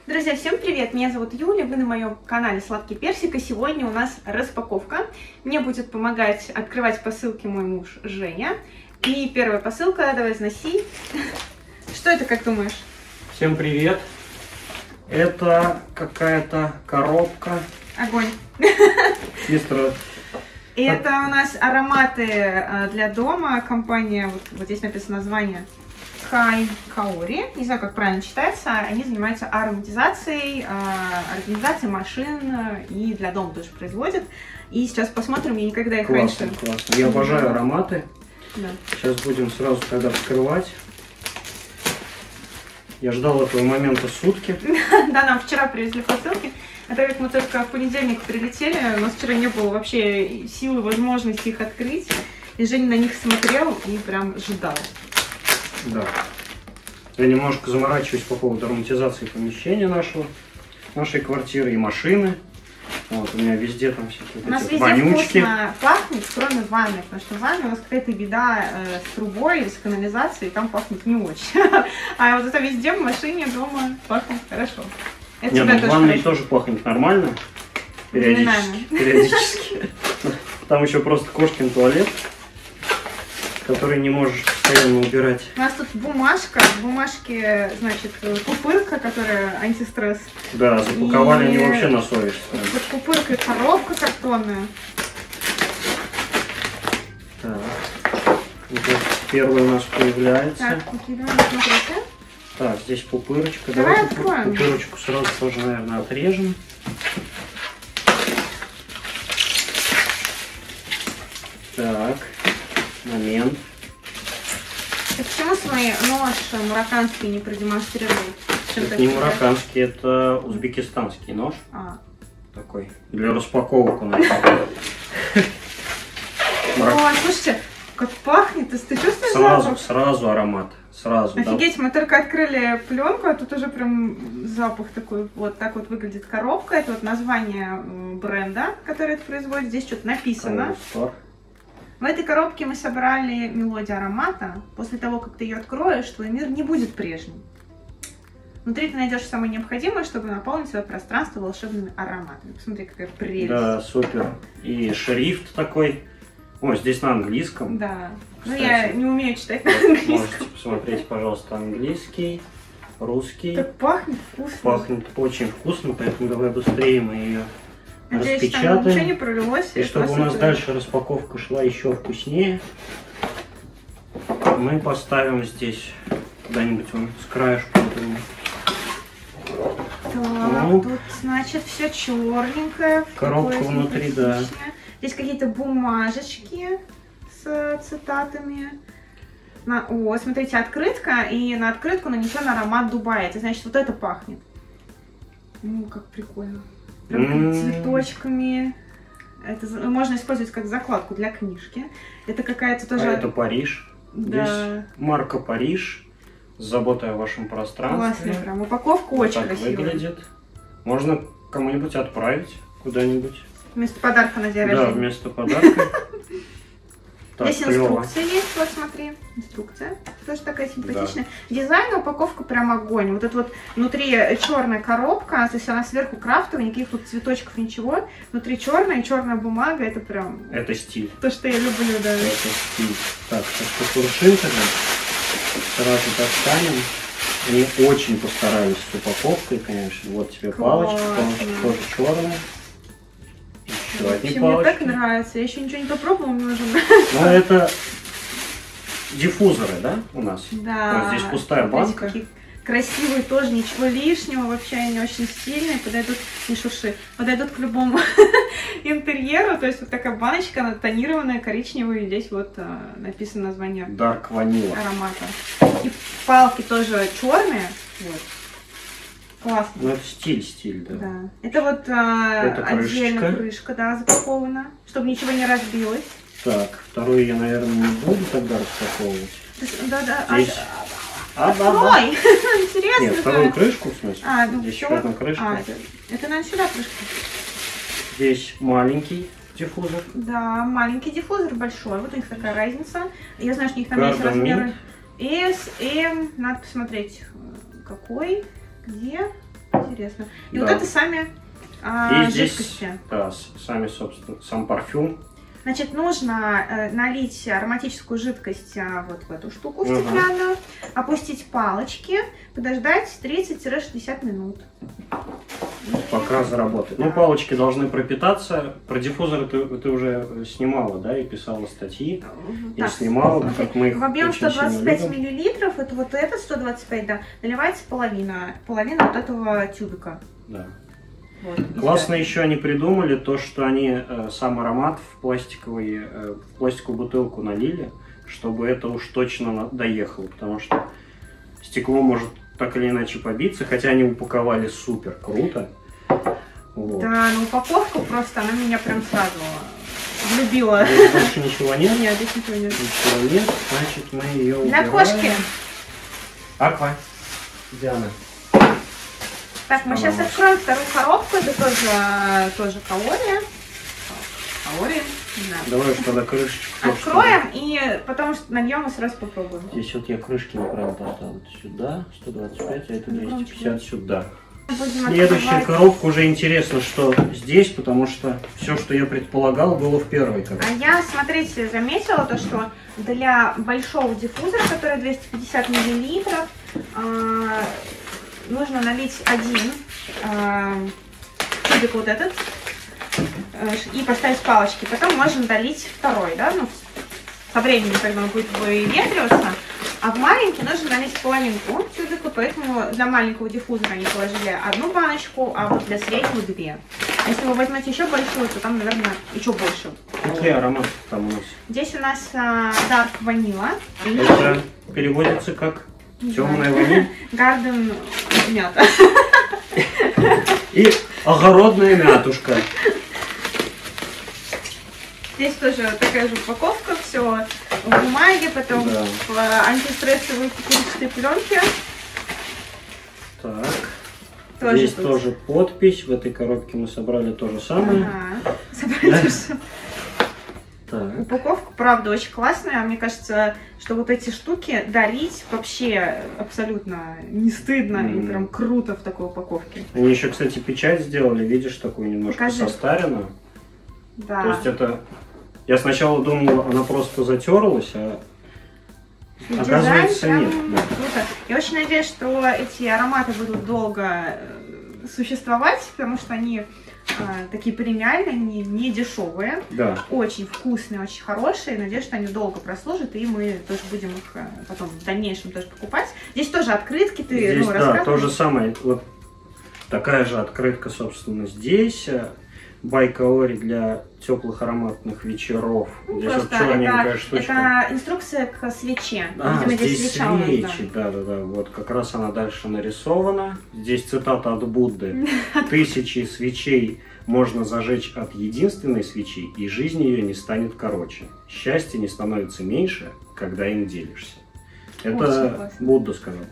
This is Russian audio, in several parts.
Друзья, всем привет! Меня зовут Юля, вы на моем канале Сладкий Персик, и сегодня у нас распаковка. Мне будет помогать открывать посылки мой муж Женя. И первая посылка, давай износи. Что это, как думаешь? Всем привет! Это какая-то коробка. Огонь! Мистер... Это у нас ароматы для дома. Компания, вот здесь написано название, Kaori, не знаю, как правильно читается. Они занимаются ароматизацией, организацией машин и для дома тоже производят. И сейчас посмотрим, я никогда их раньше... Классно. Я обожаю ароматы. Да. Сейчас будем сразу тогда вскрывать. Я ждал этого момента сутки. Да, нам вчера привезли посылки. А так как мы только в понедельник прилетели, у нас вчера не было вообще силы, возможности их открыть. И Женя на них смотрел и прям ждал. Да. Я немножко заморачиваюсь по поводу ароматизации помещения нашей квартиры и машины. Вот, у меня везде там всякие у нас везде вонючки. Вкусно пахнет, кроме ванны, потому что в ванне у нас какая-то беда с трубой или с канализацией, и там пахнет не очень. А вот это везде в машине, дома пахнет хорошо. Это нет, ну в ванной тоже пахнет нормально. Периодически. Там еще просто кошкин туалет, который не можешь постоянно убирать. У нас тут бумажка, в бумажке, значит, пупырка, которая антистресс. Да, запаковали они вообще на совесть. Вот пупырка и коробка картонная. Так, вот первый у нас появляется. Так, выкидываем, смотрите. Так, здесь пупырочка. Давай откроем. Пупырочку сразу тоже, наверное, отрежем. Так, момент. Ты почему свой нож марокканский не продемонстрировал? Это не марокканский, это узбекистанский нож. Такой, для распаковок у нас. Ой, слушайте, как пахнет, ты чувствуешь запах? Сразу аромат, сразу. Офигеть, мы только открыли пленку, а тут уже прям запах такой. Вот так вот выглядит коробка. Это вот название бренда, который это производит. Здесь что-то написано. В этой коробке мы собрали мелодию аромата. После того, как ты ее откроешь, твой мир не будет прежним. Внутри ты найдешь самое необходимое, чтобы наполнить свое пространство волшебными ароматами. Посмотри, какая прелесть. Да, супер. И шрифт такой. О, здесь на английском. Да. Кстати, ну я не умею читать на английском. Можете посмотреть, пожалуйста, английский, русский. Так пахнет вкусно. Пахнет очень вкусно, поэтому давай быстрее мы ее распечатаем. Там ничего не пролилось. И чтобы у нас дальше распаковка шла еще вкуснее, мы поставим здесь куда-нибудь с краешку. Так, тут, значит, все черненькое. Коробка внутри, да. Здесь какие-то бумажечки с цитатами. О, смотрите, открытка, и на открытку нанесен аромат Дубая. Это значит, вот это пахнет. Ну, как прикольно. Прям цветочками. Это можно использовать как закладку для книжки. Это какая-то тоже... А это Париж. Да. Здесь марка Париж. С заботой о вашем пространстве. Классно, прям упаковка вот очень так красивая. Выглядит. Можно кому-нибудь отправить куда-нибудь. Вместо подарка на день рождения. Да, вместо подарка. Здесь инструкция есть, вот смотри. Инструкция. Тоже такая симпатичная. Дизайн, упаковка прям огонь. Вот это вот внутри черная коробка, то есть она сверху крафтовая, никаких тут цветочков, ничего. Внутри черная и черная бумага, это прям... Это стиль. То, что я люблю, да. Это стиль. Так, сейчас пошуршим тогда. Сразу достанем. Они очень постарались с упаковкой, конечно. Вот тебе палочка, палочка тоже черная. Еще одни палочки. Мне так нравится. Я еще ничего не попробовала, мне уже нравится. Ну, это диффузоры, да, у нас? Да. Вот здесь пустая банка. Такие красивые тоже, ничего лишнего. Вообще они очень стильные. Подойдут, не шурши, подойдут к любому интерьеру. То есть вот такая баночка, она тонированная, коричневая. И здесь вот написано название Dark Vanilla аромата. И палки тоже черные. Вот. Классно. Ну, это стиль, да. Да. Это вот это отдельно крышка, да, запакована, чтобы ничего не разбилось. Так, вторую я, наверное, не буду тогда распаковывать. Да. Здесь... Ой, интересно. Нет, вторую крышку, в смысле? Ну здесь еще одна крышка. Это, наверное, сюда крышка. Здесь маленький диффузор. Да, маленький диффузор, большой. Вот у них такая разница. Я знаю, что у них там есть размеры S, M. Надо посмотреть, какой, где. Интересно. интересно. И Да. вот это сами И здесь, жидкости. да, сами, собственно, сам парфюм. Значит, нужно налить ароматическую жидкость вот в эту штуку стеклянную, опустить палочки, подождать 30-60 минут. Пока заработает. Да. Ну, палочки должны пропитаться. Про диффузор ты уже снимала, да, и писала статьи. Я Так, снимала, смотри, как мы их в объем очень сильно 125 любим. миллилитров, это вот этот 125, да, наливается половина вот этого тюбика. Да. Вот, и Классно всё. еще они придумали то, что они сам аромат в пластиковую бутылку налили, чтобы это уж точно доехало, потому что стекло может так или иначе побиться, хотя они упаковали супер круто. Вот. Да, ну упаковка просто, она меня прям сразу влюбила. Здесь больше ничего нет? Нет, здесь ничего нет. Ничего нет, значит мы ее Для убираем. кошки. Аква. Диана. Так, мы сейчас откроем вторую коробку, это тоже калории. Калории, не знаю. Давай уж тогда крышечку. Откроем и потом нальем и сразу попробуем. Здесь вот я крышки неправильно поставил. Вот сюда 125, а это 250 сюда. Будем Следующая открывать. коробка уже интересно, что здесь, потому что все, что я предполагал, было в первой коробке. А я, смотрите, заметила то, что для большого диффузора, который 250 миллилитров, нужно налить один тюбик вот этот и поставить палочки. Потом можно долить второй, да, ну, со временем, когда он будет выветриваться. А в маленький нужно налить половинку тюбика, поэтому для маленького диффузора они положили одну баночку, а вот для среднего две. А если вы возьмете еще большую, то там, наверное, еще больше. Какие ароматы там у нас? Здесь у нас Dark Vanilla. Это переводится как темная ваниль Garden мята. и огородная мятушка. Здесь тоже такая же упаковка, все в бумаге, потом Да. в антистрессовой кукурузной пленке. Так. Тоже Здесь тут. тоже подпись. В этой коробке мы собрали то же самое. Ага. Собрать всё. Так. Упаковка, правда, очень классная. Мне кажется, что вот эти штуки дарить вообще абсолютно не стыдно и прям круто в такой упаковке. Они еще, кстати, печать сделали, видишь, такую немножко Покажи. состаренную. Да. То есть это... Я сначала думал, она просто затерлась, а оказывается Дизайн нет. прям Да. круто. Я очень надеюсь, что эти ароматы будут долго существовать, потому что они такие премиальные, не дешевые, Да. очень вкусные, очень хорошие. Надеюсь, что они долго прослужат, и мы тоже будем их потом в дальнейшем тоже покупать. Здесь тоже открытки, ты Здесь, да, рассказываешь. то же самое. Вот такая же открытка, собственно, здесь. By Kaori для теплых ароматных вечеров. Ну, Здесь просто вот черненькая штучка. это инструкция к свече. А, Видимо, здесь свеча у нас, свечи, да-да-да, вот как раз она дальше нарисована. Здесь цитата от Будды. «Тысячи свечей можно зажечь от единственной свечи, и жизнь ее не станет короче. Счастье не становится меньше, когда им делишься». Очень Это классно. Будда сказал.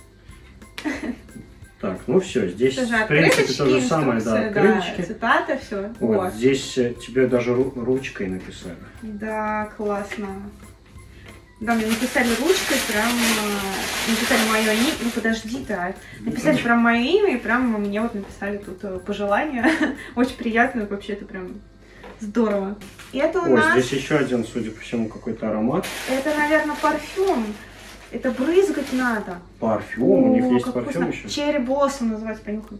Так, ну все, здесь, Тоже в принципе, открыточки, то же самое, да, инструкция, открыточки. цитаты, все. Вот, здесь тебе даже ручкой написали. Да, классно. Да, мне написали ручкой, прям написали мое имя. Ну подожди, да. Написали прям мое имя, и прям мне вот написали тут пожелания. Очень приятно, вообще это прям здорово. И это у О, нас, здесь еще один, судя по всему, какой-то аромат. это, наверное, парфюм. Это брызгать надо. Парфюм, у них есть как парфюм вкусно. еще. Черри Блоссом называется, понюхай.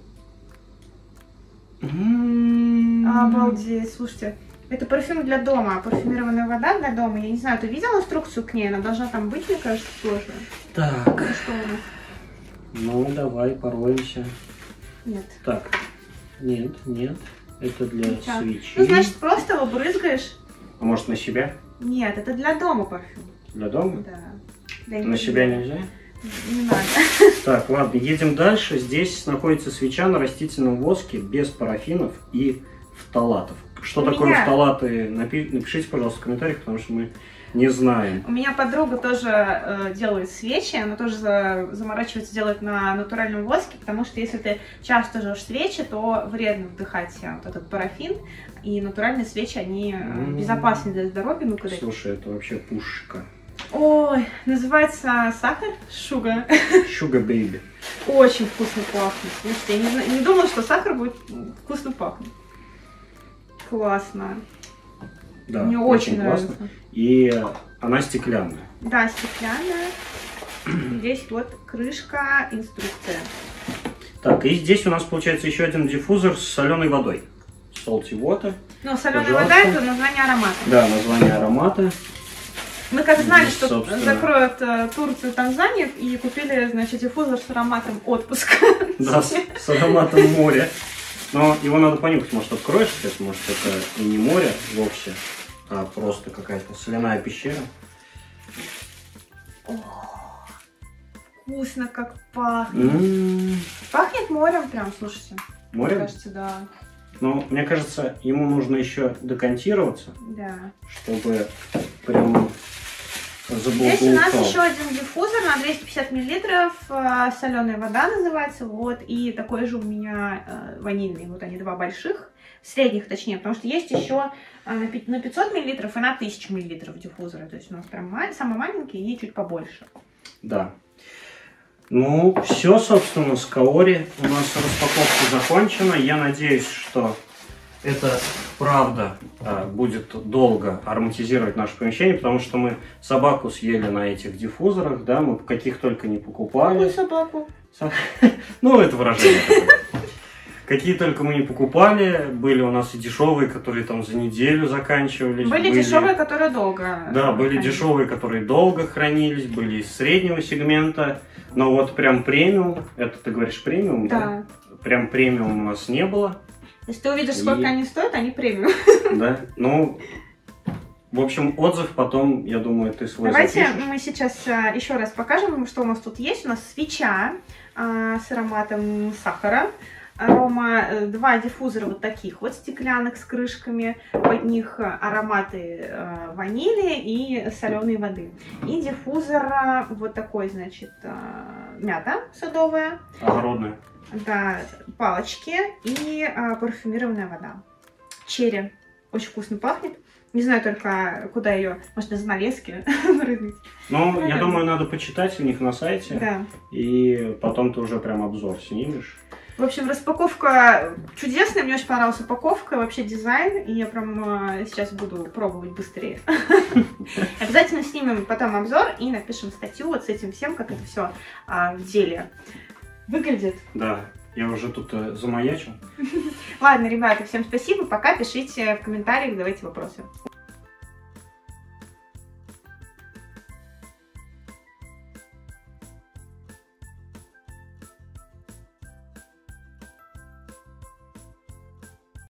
Обалдеть, слушайте. Это парфюм для дома, парфюмированная вода для дома. Я не знаю, ты видел инструкцию к ней? Она должна там быть, мне кажется, тоже. Так, Ну, что у нас? ну давай пороемся. Нет. Так, нет, это для Ничего. свечи. Ну, значит, просто его брызгаешь. А может на себя? Нет, это для дома парфюм. Для дома? Да. Для На себя нельзя? Не надо. Так, ладно, едем дальше. Здесь находится свеча на растительном воске без парафинов и фталатов. Что У такое меня- фталаты? Напишите, пожалуйста, в комментариях, потому что мы не знаем. У меня подруга тоже делает свечи, она тоже заморачивается делать на натуральном воске, потому что если ты часто жжешь свечи, то вредно вдыхать вот этот парафин, и натуральные свечи, они безопасны для здоровья. Ну, когда... Слушай, это вообще пушка. Ой, называется сахар Sugar. Sugar Baby. Очень вкусно пахнет. Слушайте, я не думала, что сахар будет вкусно пахнуть. Классно. Да, мне очень классно. нравится. И она стеклянная. Да, стеклянная. Здесь вот крышка, инструкция. Так, и здесь у нас получается еще один диффузор с соленой водой. Salty Water. Ну, соленая вода — это название аромата. Да, название аромата. Мы как знали, Здесь, что собственно, закроют Турцию, Танзанию, и купили, значит, диффузор с ароматом отпуска. Да, с ароматом моря. Но его надо понюхать, может, откроешь, кстати, может, это и не море вовсе, а просто какая-то соляная пещера. О, вкусно как пахнет. Пахнет морем прям, слушайте. Море? Мне кажется, да. Ну, мне кажется, ему нужно еще декантироваться, Да. чтобы прям Здесь у нас забулгал. еще один диффузор на 250 миллилитров, соленая вода называется, вот, и такой же у меня ванильный, вот они два больших, средних точнее, потому что есть еще на 500 миллилитров и на 1000 миллилитров диффузоры, то есть у нас прям самый маленький и чуть побольше. Да. Ну, все, собственно, с Каори у нас распаковка закончена. Я надеюсь, что это правда будет долго ароматизировать наше помещение, потому что мы собаку съели на этих диффузорах, да, мы каких только не покупали. Какую собаку? Ну, это выражение такое. Какие только мы не покупали, были у нас и дешевые, которые там за неделю заканчивались. Были дешевые, которые долго. Да, были дешевые, которые долго хранились, были из среднего сегмента, но вот прям премиум, это ты говоришь премиум, да? Прям премиум у нас не было. Если ты увидишь, сколько они стоят, они премиум. Да, ну, в общем, отзыв потом, я думаю, ты свой Давайте запишешь. мы сейчас еще раз покажем, что у нас тут есть. У нас свеча с ароматом сахара. Арома, два диффузора вот таких вот стеклянных с крышками, под них ароматы ванили и соленой воды. И диффузор вот такой, значит, мята садовая. Огородная. Да, палочки и парфюмированная вода. Черри. Очень вкусно пахнет. Не знаю только, куда ее, может, на занавеске вырубить. Ну, я думаю, надо почитать у них на сайте. Да. И потом ты уже прям обзор снимешь. В общем, распаковка чудесная, мне очень понравилась упаковка, вообще дизайн, и я прям сейчас буду пробовать быстрее. Обязательно снимем потом обзор и напишем статью вот с этим всем, как это все в деле выглядит. Да, я уже тут замаячил. Ладно, ребята, всем спасибо, пока, пишите в комментариях, задавайте вопросы.